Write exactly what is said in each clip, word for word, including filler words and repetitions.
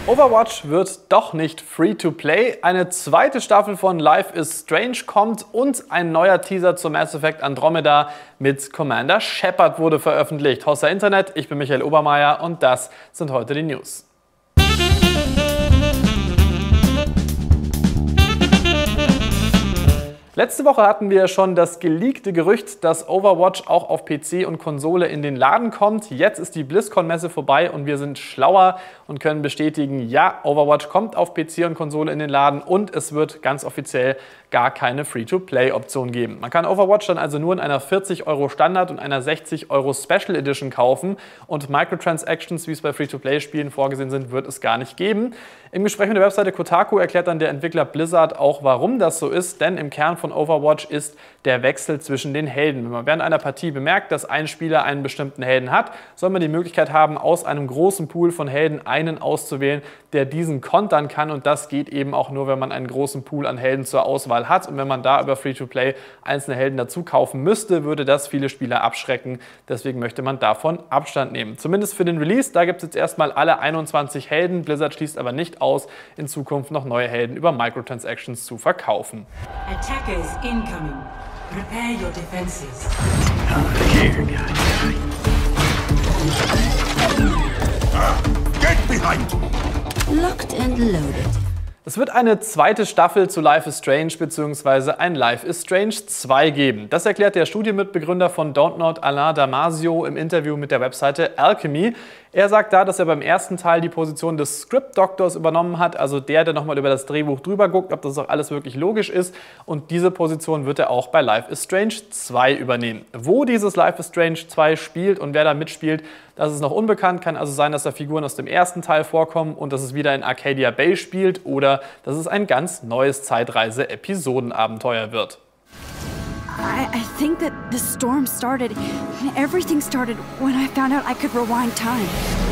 Overwatch wird doch nicht Free-to-Play, eine zweite Staffel von Life is Strange kommt und ein neuer Teaser zu Mass Effect Andromeda mit Commander Shepard wurde veröffentlicht. Hossa Internet, ich bin Michael Obermeier und das sind heute die News. Letzte Woche hatten wir schon das geleakte Gerücht, dass Overwatch auch auf P C und Konsole in den Laden kommt. Jetzt ist die BlizzCon-Messe vorbei und wir sind schlauer und können bestätigen, ja, Overwatch kommt auf P C und Konsole in den Laden und es wird ganz offiziell gar keine Free-to-Play-Option geben. Man kann Overwatch dann also nur in einer vierzig Euro Standard und einer sechzig Euro Special Edition kaufen und Microtransactions, wie es bei Free-to-Play-Spielen vorgesehen sind, wird es gar nicht geben. Im Gespräch mit der Webseite Kotaku erklärt dann der Entwickler Blizzard auch, warum das so ist, denn im Kern von Overwatch ist der Wechsel zwischen den Helden. Wenn man während einer Partie bemerkt, dass ein Spieler einen bestimmten Helden hat, soll man die Möglichkeit haben, aus einem großen Pool von Helden einen auszuwählen, der diesen kontern kann, und das geht eben auch nur, wenn man einen großen Pool an Helden zur Auswahl hat, und wenn man da über Free-to-Play einzelne Helden dazu kaufen müsste, würde das viele Spieler abschrecken. Deswegen möchte man davon Abstand nehmen. Zumindest für den Release, da gibt es jetzt erstmal alle einundzwanzig Helden. Blizzard schließt aber nicht aus, in Zukunft noch neue Helden über Microtransactions zu verkaufen. Attackers incoming. Prepare your defenses. Get behind! Locked and loaded. Es wird eine zweite Staffel zu Life is Strange bzw. ein Life is Strange zwei geben. Das erklärt der Studienmitbegründer von Dontnod, Alain Damasio, im Interview mit der Webseite Alchemy. Er sagt da, dass er beim ersten Teil die Position des Script-Doctors übernommen hat, also der, der nochmal über das Drehbuch drüber guckt, ob das auch alles wirklich logisch ist. Und diese Position wird er auch bei Life is Strange zwei übernehmen. Wo dieses Life is Strange zwei spielt und wer da mitspielt, das ist noch unbekannt. Kann also sein, dass da Figuren aus dem ersten Teil vorkommen und dass es wieder in Arcadia Bay spielt oder dass es ein ganz neues Zeitreise-Episodenabenteuer wird. I, I think that the storm started, everything started when I found out I could rewind time.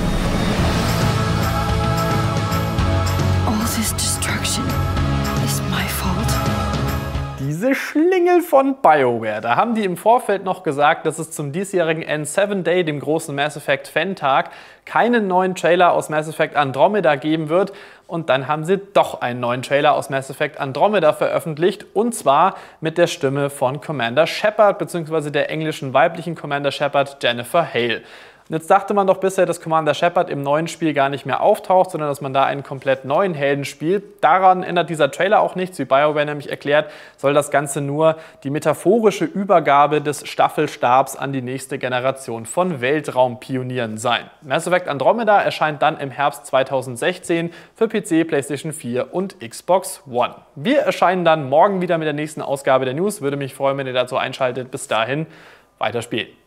All this destruction is my fault. Diese Schlingel von BioWare, da haben die im Vorfeld noch gesagt, dass es zum diesjährigen N sieben Day, dem großen Mass Effect Fan-Tag, keinen neuen Trailer aus Mass Effect Andromeda geben wird. Und dann haben sie doch einen neuen Trailer aus Mass Effect Andromeda veröffentlicht, und zwar mit der Stimme von Commander Shepard bzw. der englischen weiblichen Commander Shepard, Jennifer Hale. Und jetzt dachte man doch bisher, dass Commander Shepard im neuen Spiel gar nicht mehr auftaucht, sondern dass man da einen komplett neuen Helden spielt. Daran ändert dieser Trailer auch nichts. Wie BioWare nämlich erklärt, soll das Ganze nur die metaphorische Übergabe des Staffelstabs an die nächste Generation von Weltraumpionieren sein. Mass Effect Andromeda erscheint dann im Herbst zweitausendsechzehn für P C, PlayStation vier und Xbox One. Wir erscheinen dann morgen wieder mit der nächsten Ausgabe der News. Würde mich freuen, wenn ihr dazu einschaltet. Bis dahin, weiter spielen.